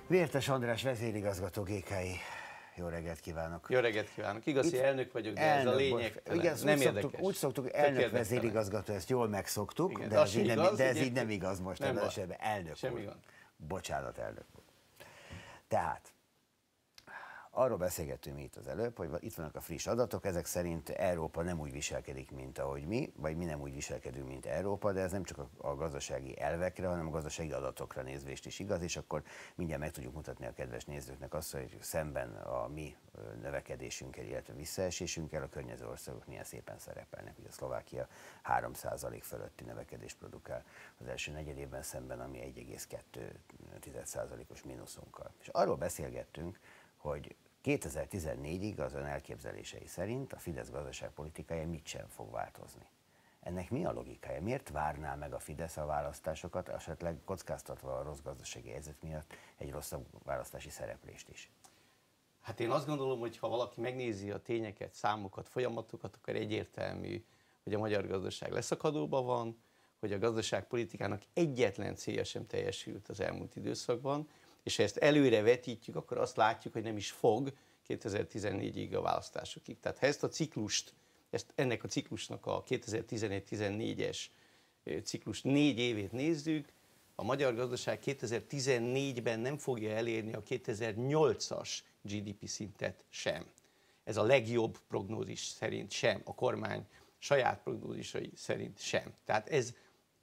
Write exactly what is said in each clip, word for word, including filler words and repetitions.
Vértes András vezérigazgató, gé ká i. Jó reggelt kívánok! Jó reggelt kívánok! Igaz, hogy elnök vagyok, de elnök, ez a lényeg igen, nem úgy érdekes. Szoktuk, úgy szoktuk, elnök vezérigazgató, ezt jól megszoktuk, igen, de, ez így, igaz, nem, de ez így nem igaz most ebben az esetben. Elnök Semmi úr. gond. Bocsánat, elnök úr. Tehát, arról beszélgettünk mi itt az előbb, hogy itt vannak a friss adatok, ezek szerint Európa nem úgy viselkedik, mint ahogy mi, vagy mi nem úgy viselkedünk, mint Európa, de ez nem csak a, a gazdasági elvekre, hanem a gazdasági adatokra nézvést is igaz, és akkor mindjárt meg tudjuk mutatni a kedves nézőknek azt, hogy szemben a mi növekedésünkkel, illetve visszaesésünkkel a környező országok milyen szépen szerepelnek. Ugye a Szlovákia három százalék fölötti növekedést produkál az első negyedévben szemben, ami egy egész kettő százalékos mínuszunkkal. És arról beszélgettünk, hogy kétezer-tizennégyig az ön elképzelései szerint a Fidesz gazdaságpolitikája mit sem fog változni. Ennek mi a logikája? Miért várná meg a Fidesz a választásokat, esetleg kockáztatva a rossz gazdasági helyzet miatt egy rosszabb választási szereplést is? Hát én azt gondolom, hogy ha valaki megnézi a tényeket, számokat, folyamatokat, akkor egyértelmű, hogy a magyar gazdaság leszakadóban van, hogy a gazdaságpolitikának egyetlen célja sem teljesült az elmúlt időszakban, és ha ezt előre vetítjük, akkor azt látjuk, hogy nem is fog kétezer-tizennégyig a választásokig. Tehát ha ezt a ciklust, ezt, ennek a ciklusnak a kétezer-tizenegy-tizennégyes ciklus négy évét nézzük, a magyar gazdaság kétezer-tizennégyben nem fogja elérni a kétezer-nyolcas gé dé pé szintet sem. Ez a legjobb prognózis szerint sem, a kormány saját prognózisai szerint sem. Tehát ez,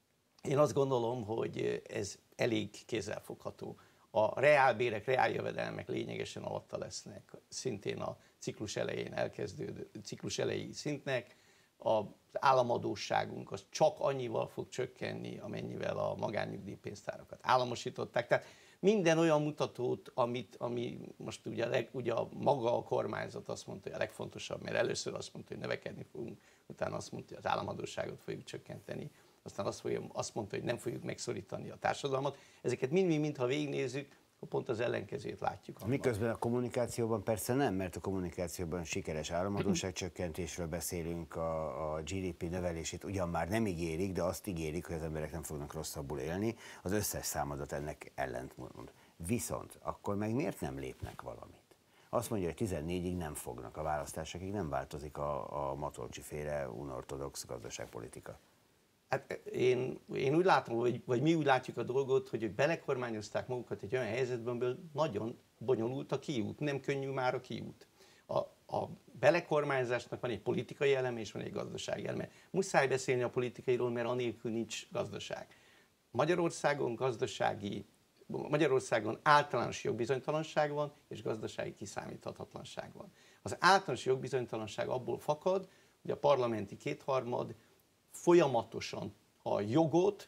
én azt gondolom, hogy ez elég kézzelfogható. A reálbérek, reáljövedelmek lényegesen alatta lesznek, szintén a ciklus elején elkezdődő, ciklus elejé szintnek. Az államadósságunk az csak annyival fog csökkenni, amennyivel a magánnyugdíjpénztárakat államosították. Tehát minden olyan mutatót, amit, ami most ugye, leg, ugye a maga a kormányzat azt mondta, hogy a legfontosabb, mert először azt mondta, hogy növekedni fogunk, utána azt mondta, hogy az államadósságot fogjuk csökkenteni, aztán azt, fogja, azt mondta, hogy nem fogjuk megszorítani a társadalmat. Ezeket mind-mind, mintha végignézzük, pont az ellenkezőjét látjuk. Miközben a kommunikációban persze nem, mert a kommunikációban sikeres államadósságcsökkentésről beszélünk, a, a gé dé pé növelését ugyan már nem ígérik, de azt ígérik, hogy az emberek nem fognak rosszabbul élni, az összes számadat ennek ellentmond. Viszont akkor meg miért nem lépnek valamit? Azt mondja, hogy tizennégyig nem fognak a választásokig, nem változik a, a Matolcsi féle unortodox gazdaságpolitika. Hát én, én úgy látom, vagy, vagy mi úgy látjuk a dolgot, hogy ők belekormányozták magukat egy olyan helyzetben, amiből nagyon bonyolult a kiút, nem könnyű már a kiút. A, a belekormányzásnak van egy politikai eleme és van egy gazdasági eleme. Muszáj beszélni a politikairól, mert anélkül nincs gazdaság. Magyarországon gazdasági, Magyarországon általános jogbizonytalanság van, és gazdasági kiszámíthatatlanság van. Az általános jogbizonytalanság abból fakad, hogy a parlamenti kétharmad folyamatosan a jogot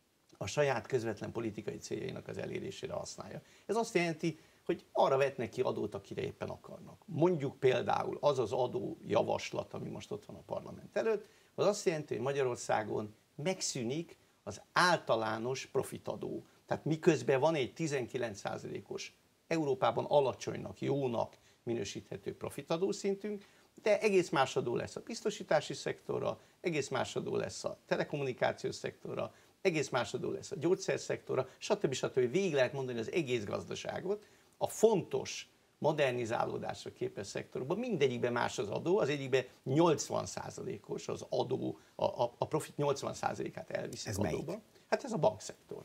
a saját közvetlen politikai céljainak az elérésére használja. Ez azt jelenti, hogy arra vetnek ki adót, akire éppen akarnak. Mondjuk például az az adó javaslat, ami most ott van a parlament előtt, az azt jelenti, hogy Magyarországon megszűnik az általános profitadó. Tehát miközben van egy tizenkilenc százalékos Európában alacsonynak, jónak minősíthető profitadó szintünk, de egész más adó lesz a biztosítási szektorra, egész más adó lesz a telekommunikációs szektorra, egész más adó lesz a gyógyszerszektorra, stb. stb. Végig lehet mondani az egész gazdaságot. A fontos modernizálódásra képes szektorokban mindegyikben más az adó, az egyikben nyolcvan százalékos az adó, a, a, a profit nyolcvan százalékát elviszik ez adóba. Melyik? Hát ez a bankszektor.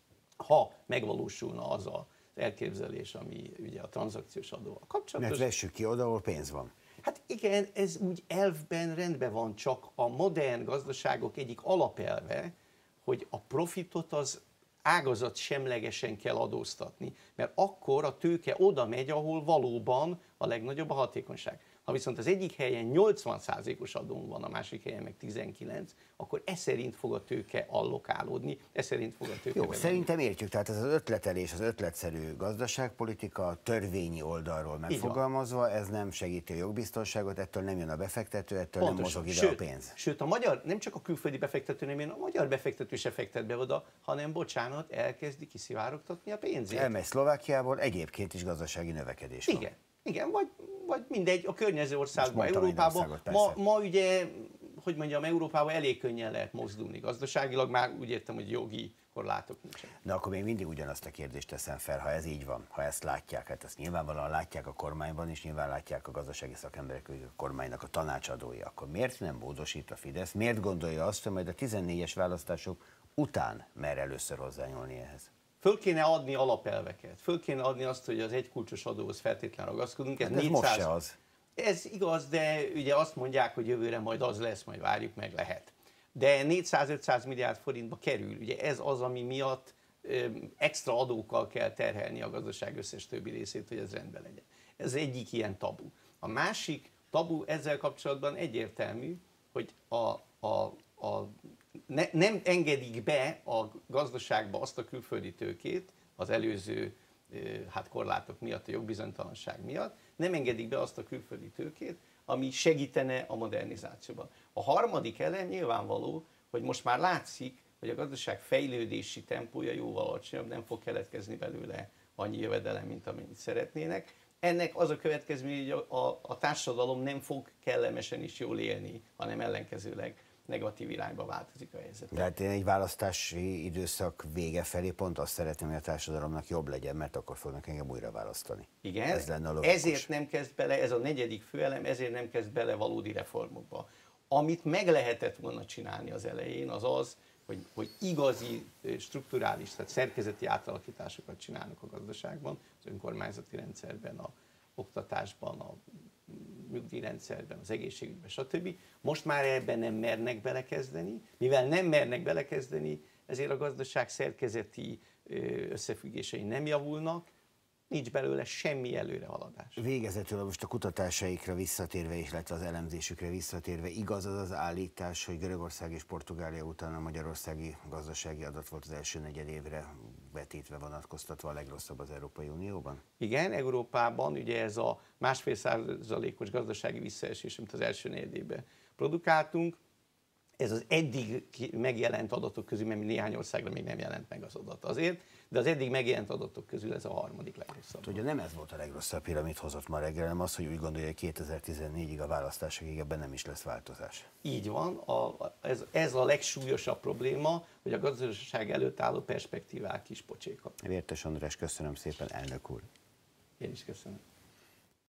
Ha megvalósulna az az elképzelés, ami ugye a tranzakciós adóval kapcsolatos. Mert vessük ki oda, ahol pénz van. Hát igen, ez úgy elvben rendben van, csak a modern gazdaságok egyik alapelve, hogy a profitot az ágazat semlegesen kell adóztatni, mert akkor a tőke oda megy, ahol valóban a legnagyobb a hatékonyság. Ha viszont az egyik helyen nyolcvan százalékos adón van, a másik helyen meg tizenkilenc, akkor ez szerint fog a tőke allokálódni, ez szerint fog a tőke... Jó, szerintem értjük, tehát ez az ötletelés, az ötletszerű gazdaságpolitika törvényi oldalról megfogalmazva, ez nem segíti a jogbiztonságot, ettől nem jön a befektető, ettől Pontosan. nem mozog ide sőt, a pénz. Sőt, a magyar, nem csak a külföldi befektető nem jön, a magyar befektető se fektet be oda, hanem bocsánat, elkezdi kiszivárogtatni a pénzét. Elmegy Szlovákiából, egyébként is gazdasági növekedés van. Igen. Igen, vagy, vagy mindegy, a környező országban, Európában. Ma, ma ugye, hogy mondjam, Európában elég könnyen lehet mozdulni gazdaságilag, már úgy értem, hogy jogi korlátok nincsenek. De akkor még mindig ugyanazt a kérdést teszem fel, ha ez így van, ha ezt látják, hát ezt nyilvánvalóan látják a kormányban, és nyilván látják a gazdasági szakemberek, a kormánynak a tanácsadói, akkor miért nem módosít a Fidesz, miért gondolja azt, hogy majd a tizennégyes választások után mer először hozzányúlni ehhez? Föl kéne adni alapelveket, föl kéne adni azt, hogy az egykulcsos adóhoz feltétlenül ragaszkodunk. Ez, ez négyszáz... most se az. Ez igaz, de ugye azt mondják, hogy jövőre majd az lesz, majd várjuk meg, lehet. De négyszáz-ötszáz milliárd forintba kerül. Ugye ez az, ami miatt ö, extra adókkal kell terhelni a gazdaság összes többi részét, hogy ez rendben legyen. Ez egyik ilyen tabu. A másik tabu ezzel kapcsolatban egyértelmű, hogy a, a, a, ne, nem engedik be a gazdaságba azt a külföldi tőkét az előző ö, hát korlátok miatt, a jogbizonytalanság miatt, nem engedik be azt a külföldi tőkét, ami segítene a modernizációban. A harmadik elem nyilvánvaló, hogy most már látszik, hogy a gazdaság fejlődési tempója jóval alacsonyabb, nem fog keletkezni belőle annyi jövedelem, mint amennyit szeretnének. Ennek az a következmény, hogy a, a, a társadalom nem fog kellemesen is jól élni, hanem ellenkezőleg negatív irányba változik a helyzet. De hát én egy választási időszak vége felé pont azt szeretném, hogy a társadalomnak jobb legyen, mert akkor fognak engem újra választani. Igen, ez lenne a logikus. Ezért nem kezd bele, ez a negyedik főelem, ezért nem kezd bele valódi reformokba. Amit meg lehetett volna csinálni az elején, az az, hogy, hogy igazi, strukturális, tehát szerkezeti átalakításokat csinálnak a gazdaságban, az önkormányzati rendszerben, a oktatásban, a nyugdíjrendszerben, az egészségügyben, stb. Most már ebben nem mernek belekezdeni, mivel nem mernek belekezdeni, ezért a gazdaság szerkezeti összefüggései nem javulnak, nincs belőle semmi előrehaladás. Végezetül most a kutatásaikra visszatérve, illetve az elemzésükre visszatérve, igaz az az állítás, hogy Görögország és Portugália után a magyarországi gazdasági adat volt az első negyedévre vetítve, vonatkoztatva a legrosszabb az Európai Unióban? Igen, Európában ugye ez a másfél százalékos gazdasági visszaesés, amit az első negyedévben produkáltunk, ez az eddig megjelent adatok közül, mert néhány országra még nem jelent meg az adat azért, de az eddig megjelent adatok közül ez a harmadik legrosszabb. Ugye nem ez volt a legrosszabb hír, amit hozott ma reggel, hanem az, hogy úgy gondolja, hogy kétezer-tizennégyig a választásokig ebben nem is lesz változás. Így van, a, ez, ez a legsúlyosabb probléma, hogy a gazdaság előtt álló perspektívák is pocsékak. Vértes András, köszönöm szépen, elnök úr. Én is köszönöm.